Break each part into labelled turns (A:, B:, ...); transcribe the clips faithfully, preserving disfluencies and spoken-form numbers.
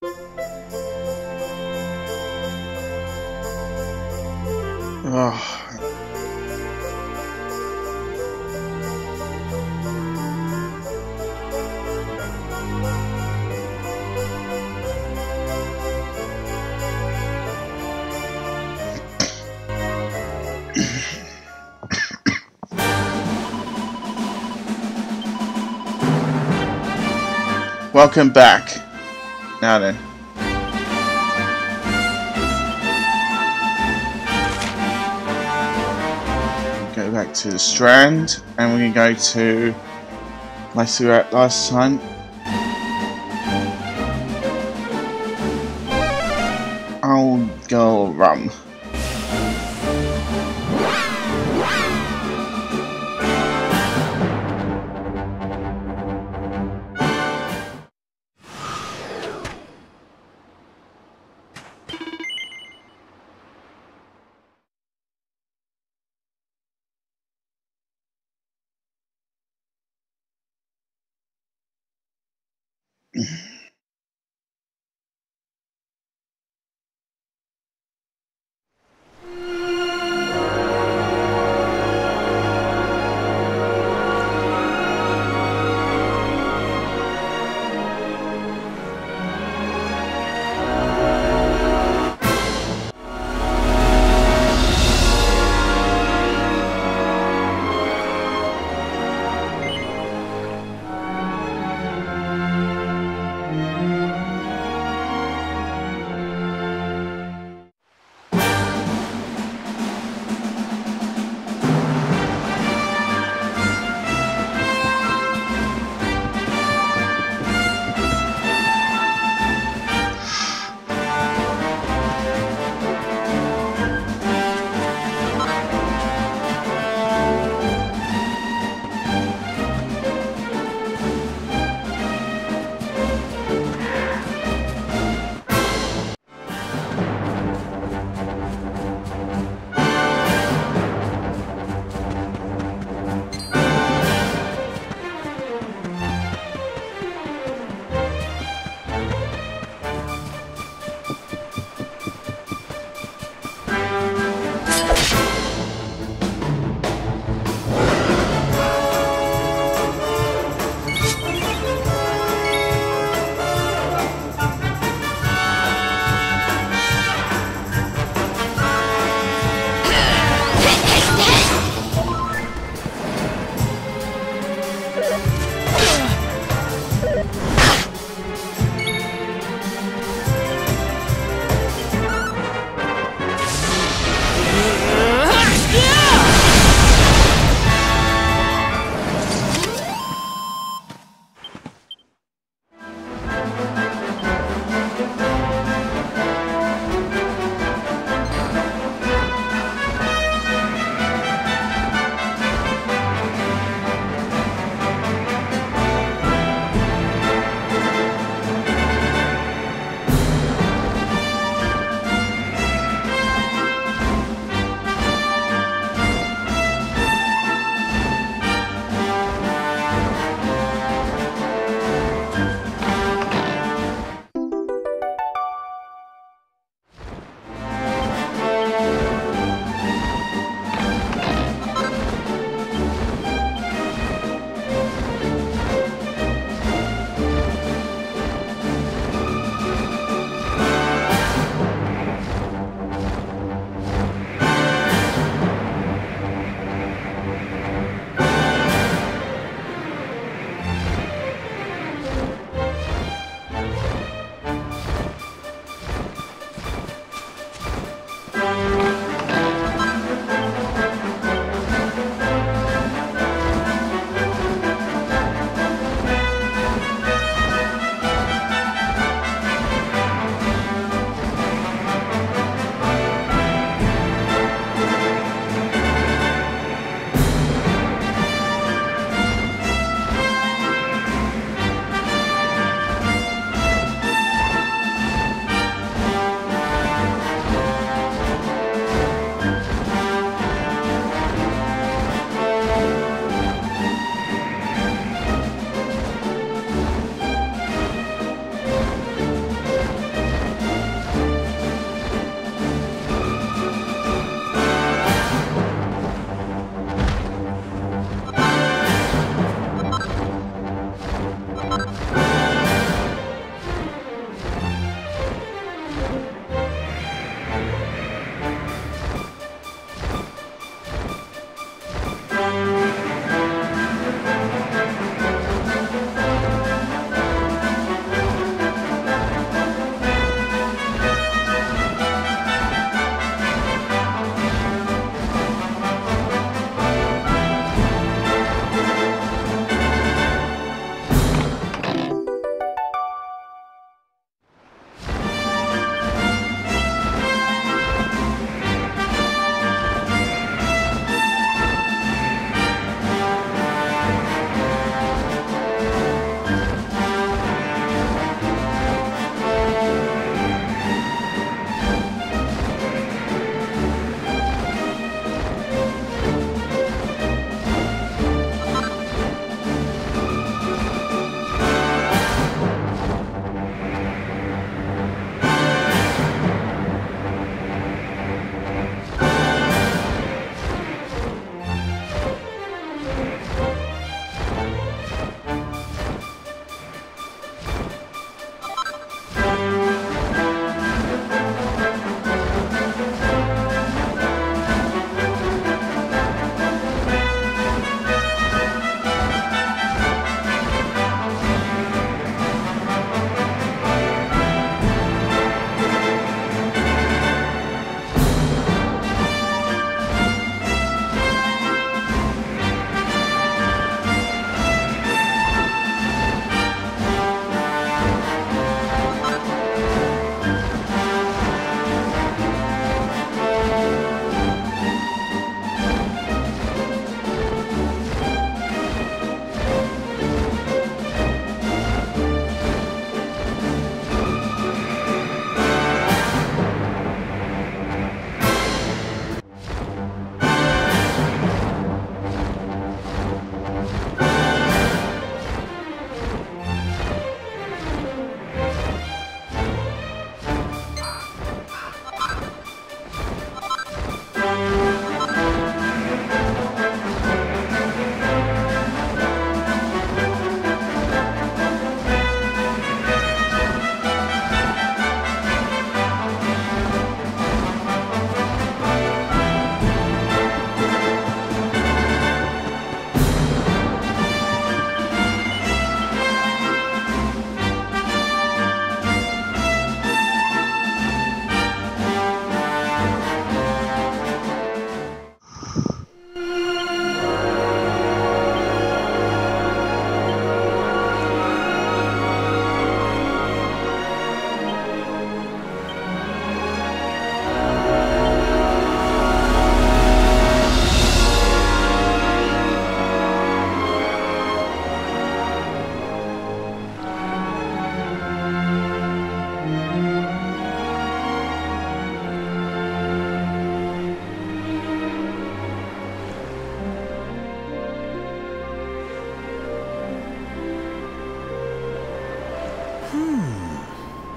A: Oh. Welcome back. Now then. Go back to the Strand, and we're going to go to the place we were at last time. Old Girl Rum.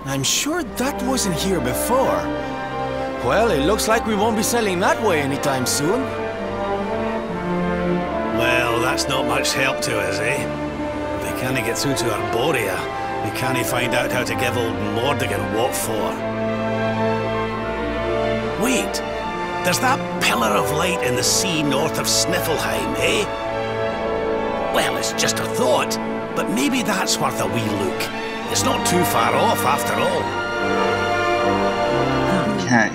B: I'm sure that wasn't here before. Well, it looks like we won't be sailing that way anytime soon.
C: Well, that's not much help to us, eh? If we can't get through to Erdrea, we can't find out how to give old Mordigan what for. Wait! There's that pillar of light in the sea north of Sniffelheim, eh? Well, it's just a thought, but maybe that's worth a wee look. It's not too far off, after all.
A: Okay.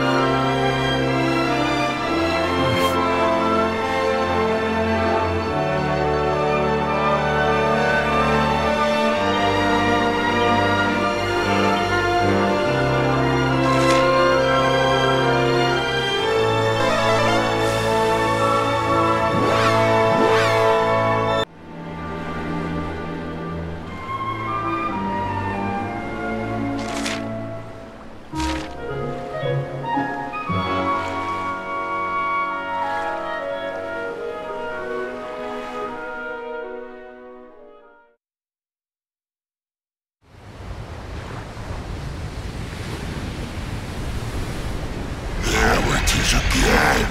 D: Again.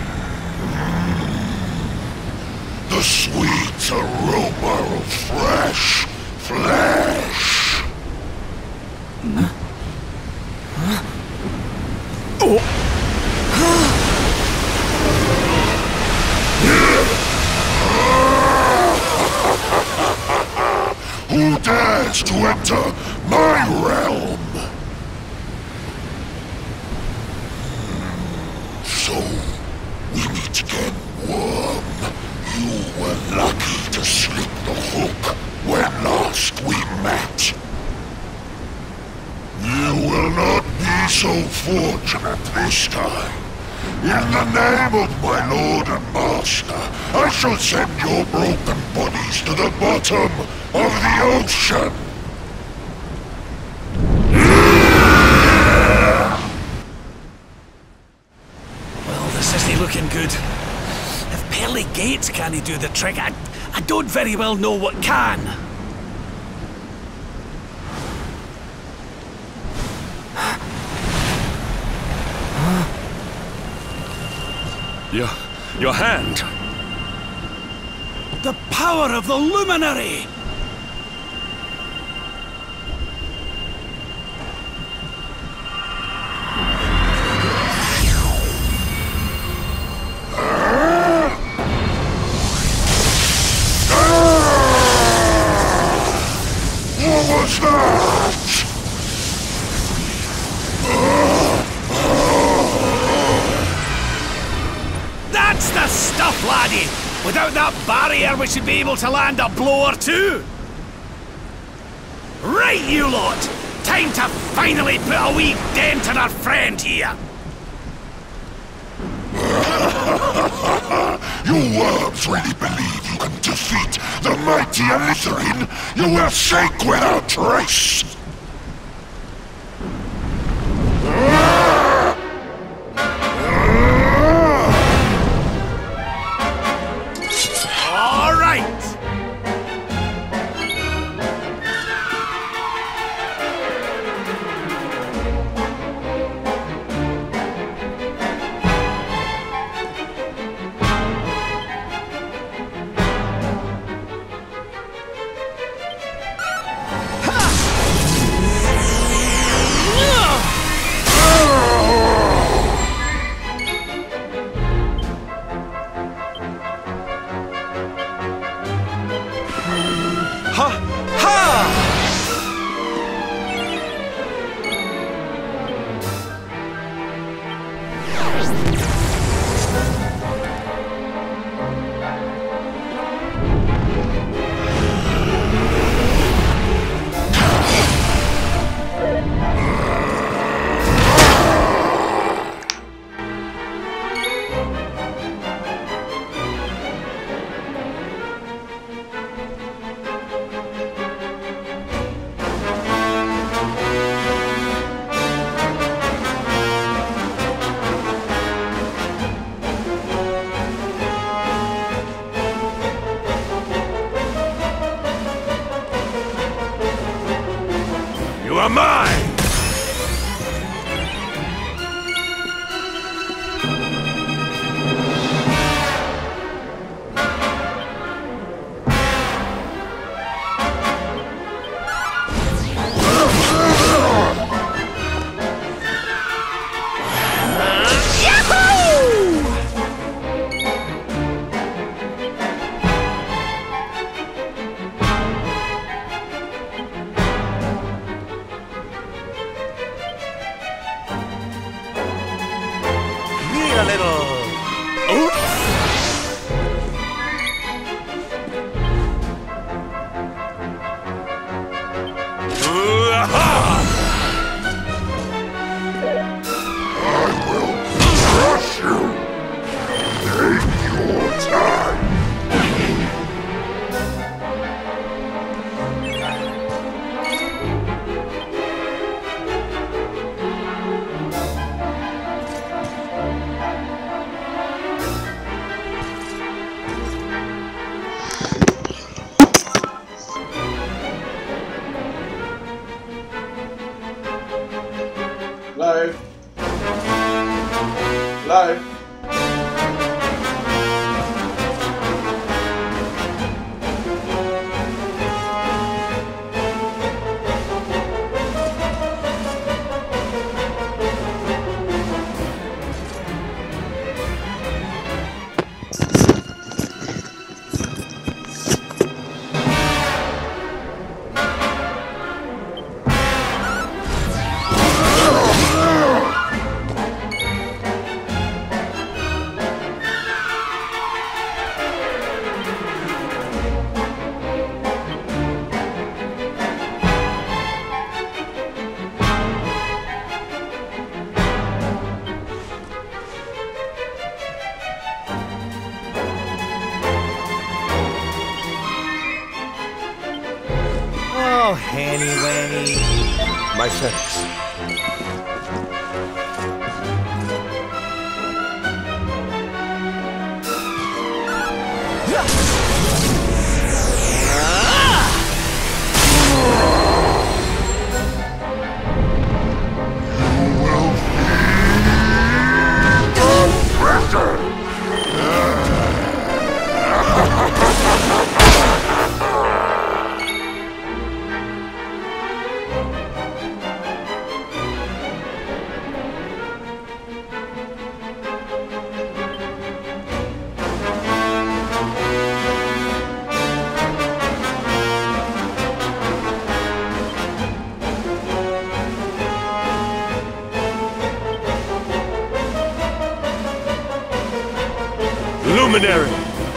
D: The sweet aroma of fresh flesh.
B: Huh? Huh? Oh!
D: Who dares to enter my realm? So, we meet again, worm. You were lucky to slip the hook when last we met. You will not be so fortunate this time. In the name of my lord and master, I shall send your broken bodies to the bottom of the ocean.
C: Looking good. If pearly gates can't do the trick, I, I don't very well know what can.
E: Your... your hand.
C: The power of the luminary! That's the stuff, laddie! Without that barrier, we should be able to land a blow or two! Right, you lot! Time to finally put a wee dent in our friend here!
D: You worms really believe you can defeat the mighty Alizarin? You will sink without trace!
A: Hello? Hello?
B: Oh, Hanny Wanny.
E: My thanks. Luminary!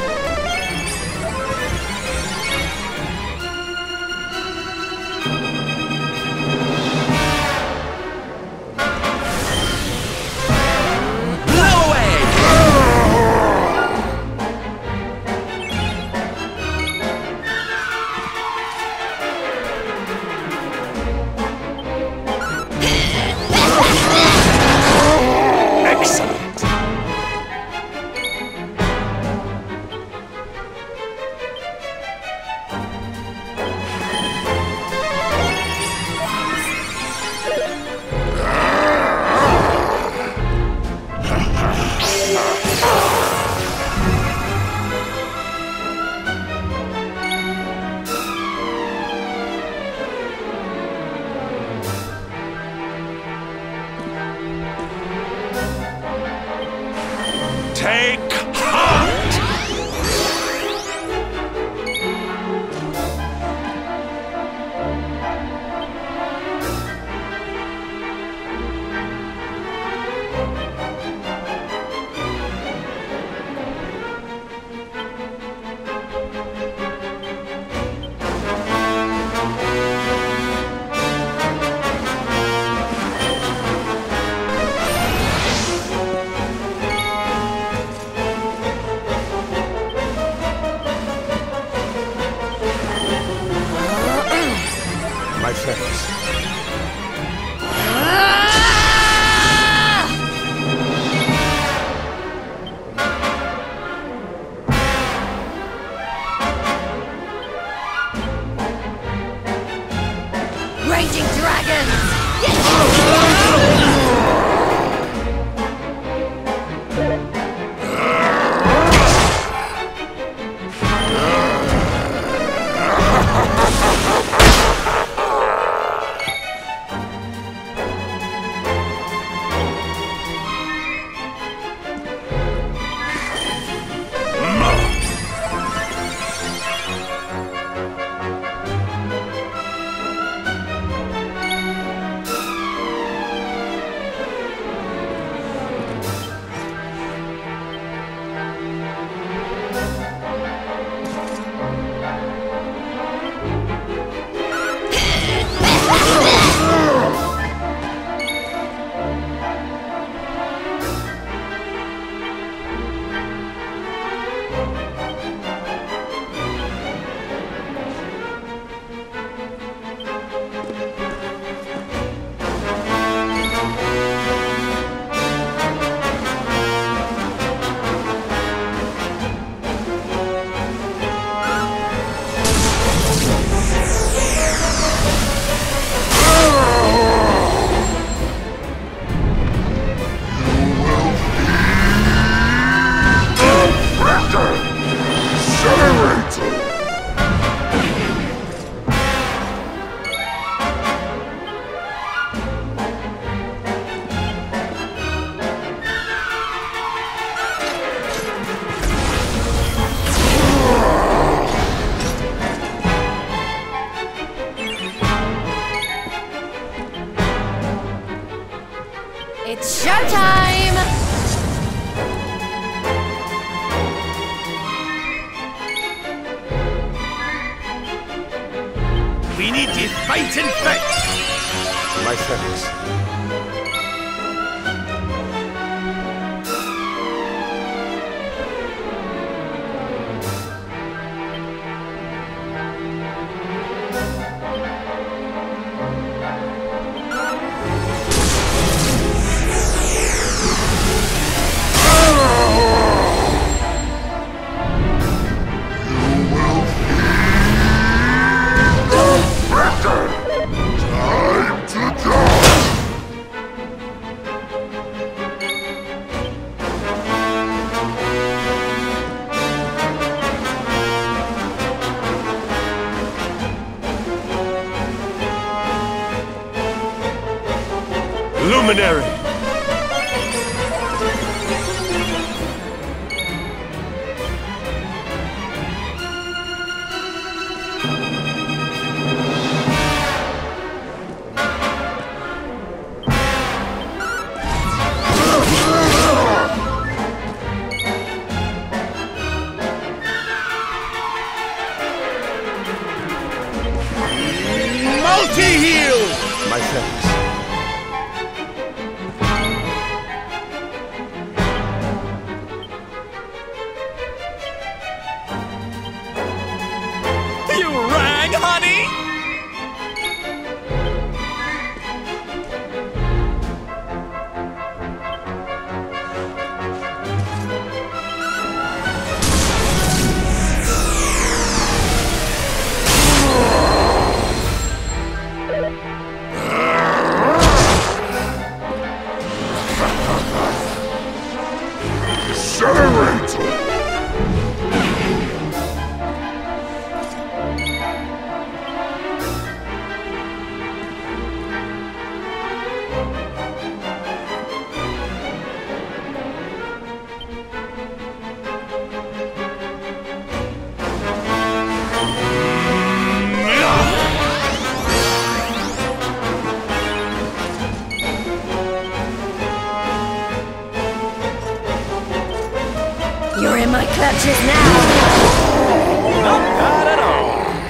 B: Blow away!
E: Excellent! Take heart!
F: It's showtime!
C: We need to fight and fit!
E: My thanks. Luminary!
C: Multi-heal!
E: My thanks.
B: You rang, honey?
D: Accelerator!
F: You're in my clutches now!
B: Not bad at all.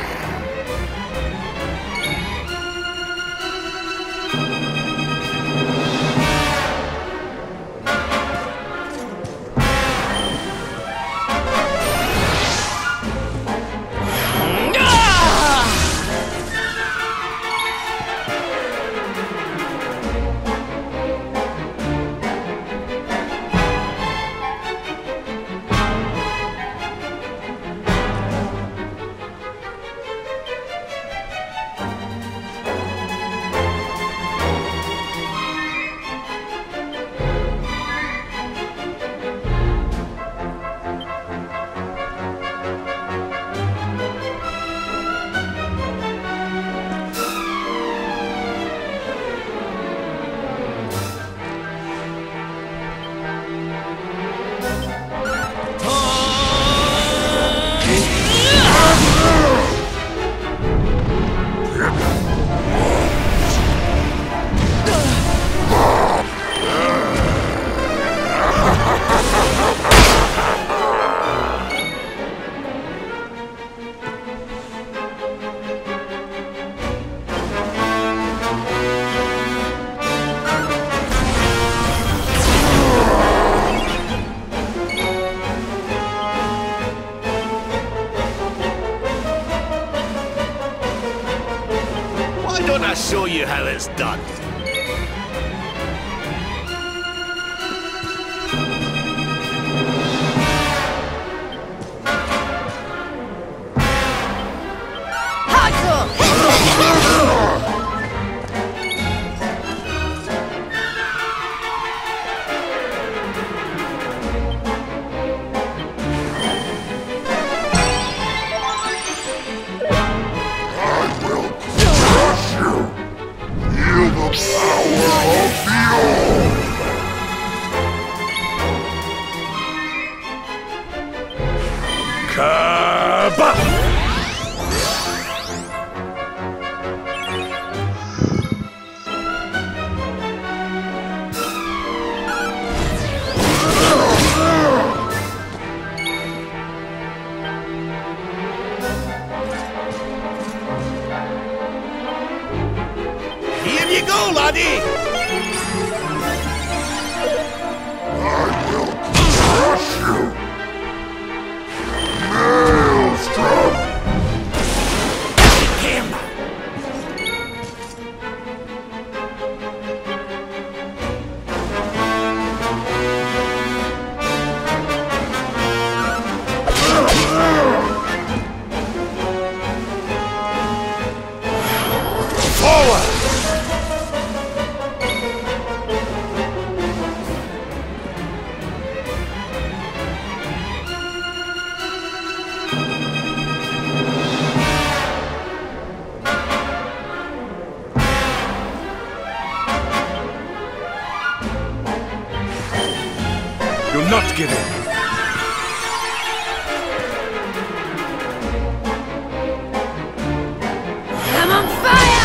C: Why don't I show you how it's done?
B: Do not give in.
F: I'm on fire!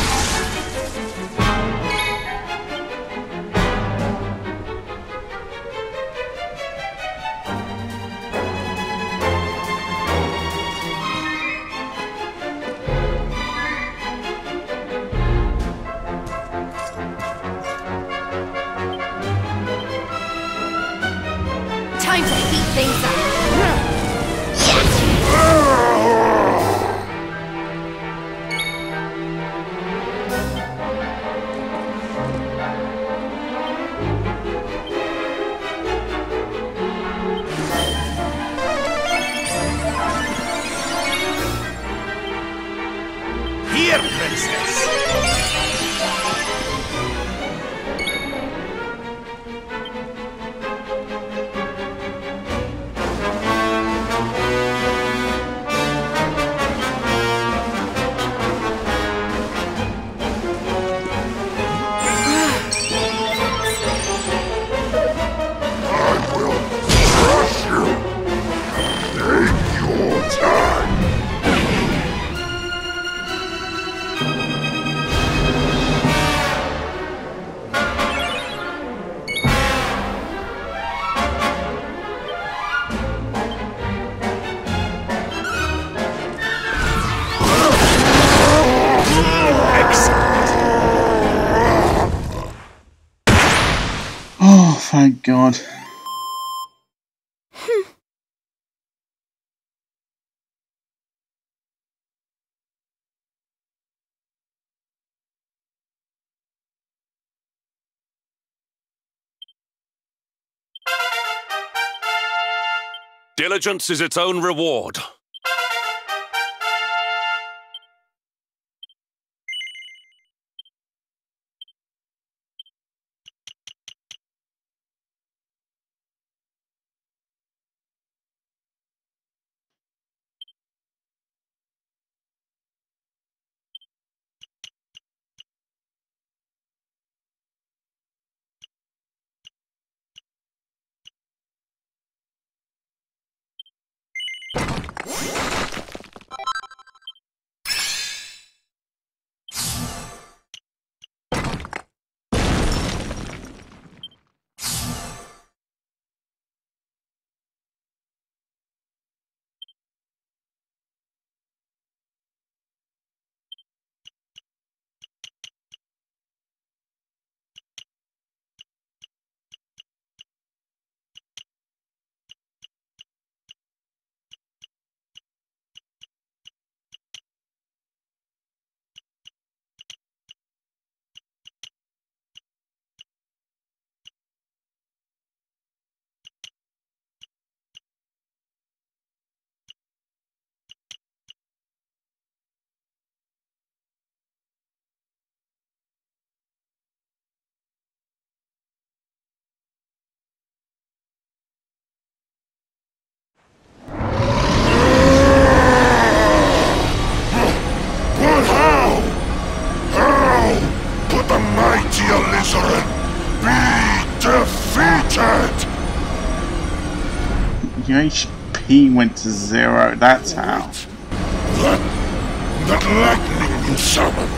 F: Time to heat things up.
C: Here, princess.
D: I will crush you! Take your time!
A: Oh, thank God.
C: Diligence is its own reward.
D: But how? How could the mighty Alizarin be defeated?
A: Your H P went to zero, that's how.
D: That, that lightning you summoned.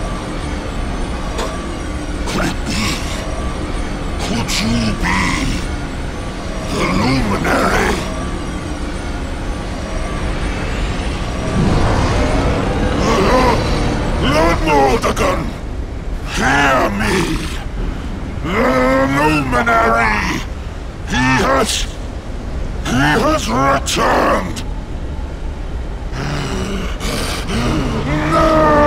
D: Could it be? Could you be the luminary? Lord Mordegon, hear me! The luminary! He has... he has returned! No!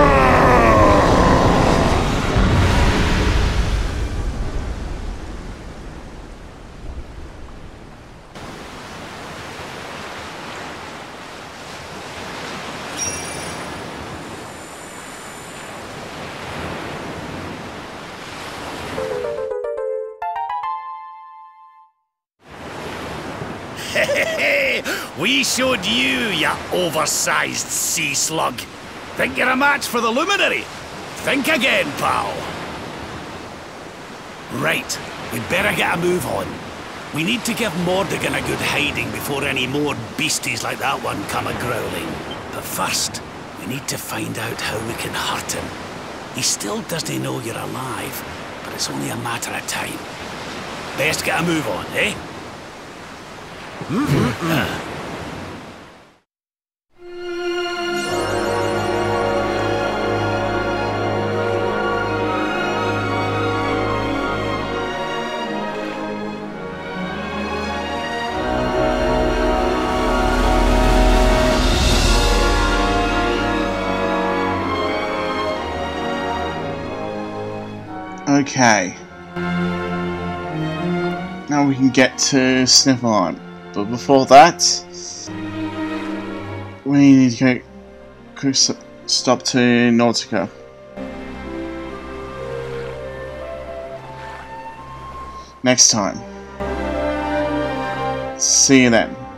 C: We showed you, ya oversized sea slug. Think you're a match for the luminary? Think again, pal. Right, we'd better get a move on. We need to give Mordigan a good hiding before any more beasties like that one come a-growling. But first, we need to find out how we can hurt him. He still doesn't know you're alive, but it's only a matter of time. Best get a move on, eh? Mm-hmm. uh.
A: Okay. Now we can get to Sniffelheim. But before that, we need to go quick stop to Nautica. Next time. See you then.